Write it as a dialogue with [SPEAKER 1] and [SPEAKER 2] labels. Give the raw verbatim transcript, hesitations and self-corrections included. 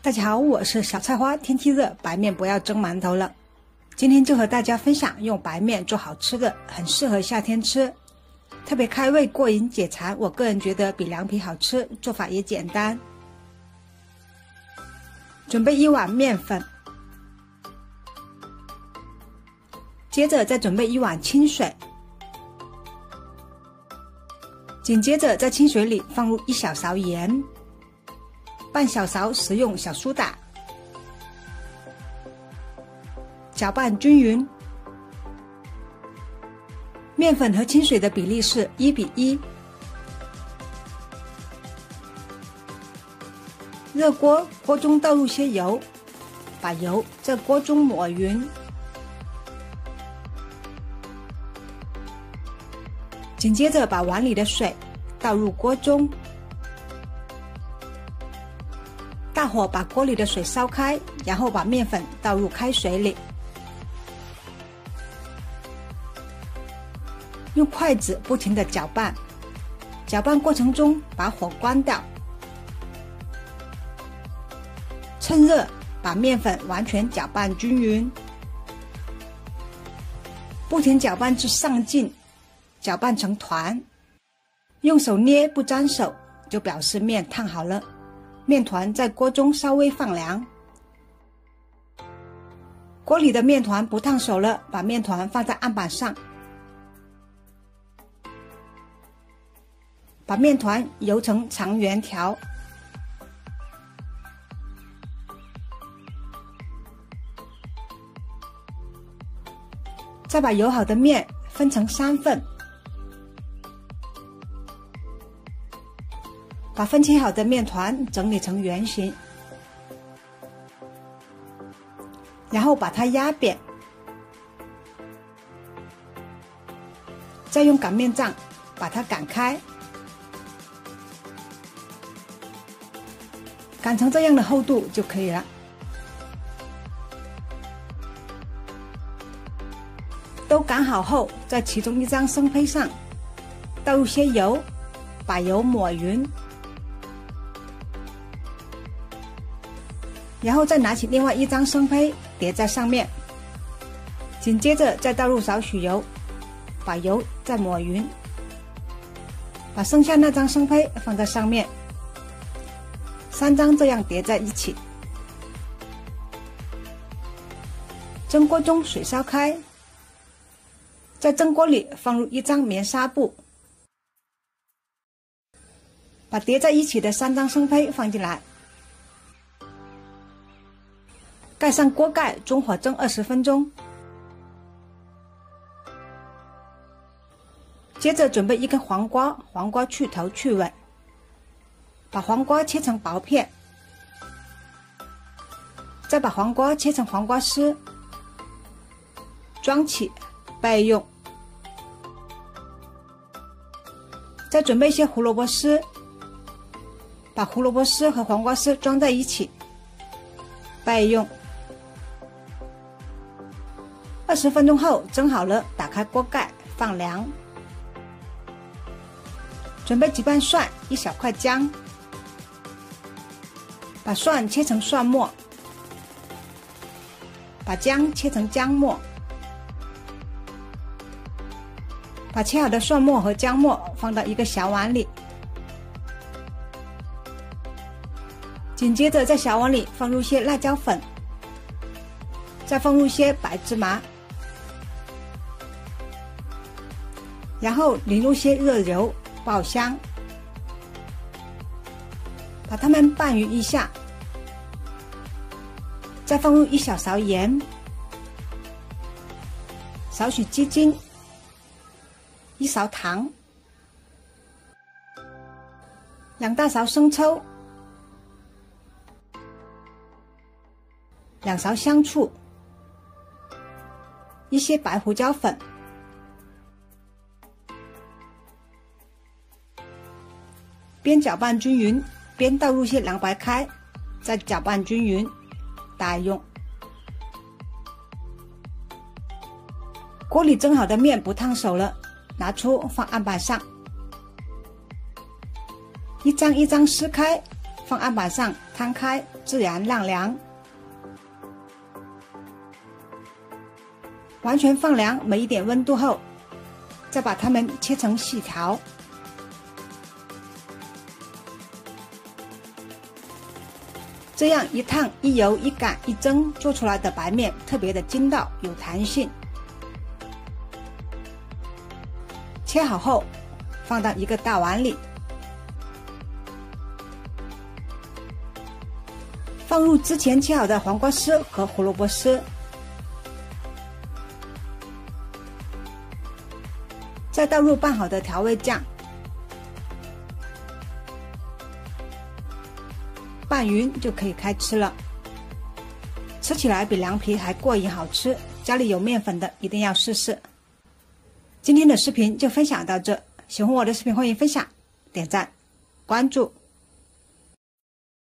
[SPEAKER 1] 大家好，我是小菜花。天气热，白面不要蒸馒头了。今天就和大家分享用白面做好吃的，很适合夏天吃，特别开胃过瘾解馋。我个人觉得比凉皮好吃，做法也简单。准备一碗面粉，接着再准备一碗清水，紧接着在清水里放入一小勺盐，半小勺食用小苏打，搅拌均匀。面粉和清水的比例是一比一。热锅，锅中倒入些油，把油在锅中抹匀。紧接着把碗里的水倒入锅中，大火把锅里的水烧开，然后把面粉倒入开水里，用筷子不停地搅拌，搅拌过程中把火关掉，趁热把面粉完全搅拌均匀，不停搅拌至上劲，搅拌成团，用手捏不沾手，就表示面烫好了。面团在锅中稍微放凉，锅里的面团不烫手了，把面团放在案板上，把面团揉成长圆条，再把揉好的面分成三份，把分切好的面团整理成圆形，然后把它压扁，再用擀面杖把它擀开，擀成这样的厚度就可以了。都擀好后，在其中一张生胚上倒入些油，把油抹匀，然后再拿起另外一张生胚叠在上面，紧接着再倒入少许油，把油再抹匀，把剩下那张生胚放在上面，三张这样叠在一起。蒸锅中水烧开，在蒸锅里放入一张棉纱布，把叠在一起的三张生胚放进来，盖上锅盖，中火蒸二十分钟。接着准备一根黄瓜，黄瓜去头去尾，把黄瓜切成薄片，再把黄瓜切成黄瓜丝，装起备用。再准备些胡萝卜丝，把胡萝卜丝和黄瓜丝装在一起，备用。二十分钟后蒸好了，打开锅盖放凉。准备几瓣蒜，一小块姜，把蒜切成蒜末，把姜切成姜末，把切好的蒜末和姜末放到一个小碗里，紧接着在小碗里放入些辣椒粉，再放入些白芝麻，然后淋入些热油爆香，把它们拌匀一下，再放入一小勺盐，少许鸡精，一勺糖，两大勺生抽，两勺香醋，一些白胡椒粉，边搅拌均匀边倒入些凉白开，再搅拌均匀待用。锅里蒸好的面不烫手了，拿出放案板上，一张一张撕开，放案板上摊开， 自然晾凉。完全放凉没一点温度后，再把它们切成细条。这样一烫一油一擀一蒸做出来的白面特别的筋道有弹性。切好后放到一个大碗里，放入之前切好的黄瓜丝和胡萝卜丝，再倒入拌好的调味酱，拌匀就可以开吃了。吃起来比凉皮还过瘾好吃，家里有面粉的一定要试试。今天的视频就分享到这，喜欢我的视频欢迎分享、点赞、关注。